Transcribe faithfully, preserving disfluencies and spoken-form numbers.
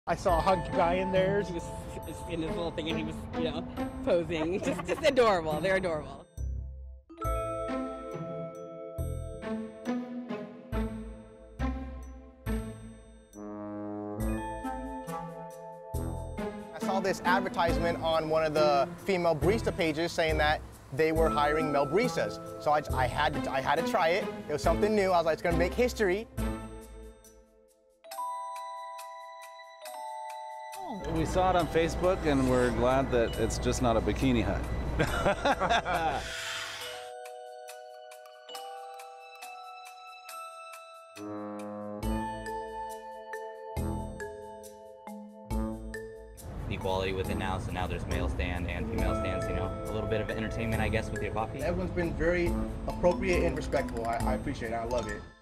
I saw a hunk guy in there. He was in his little thing and he was, you know, posing. Just, just adorable. They're adorable. I saw this advertisement on one of the female barista pages saying that they were hiring male baristas. So I, I, had to, I had to try it. It was something new. I was like, it's going to make history. We saw it on Facebook, and we're glad that it's just not a bikini hut. Equality with it now, so now there's male stand and female stands, you know, a little bit of entertainment, I guess, with your coffee. Everyone's been very appropriate and respectful. I, I appreciate it. I love it.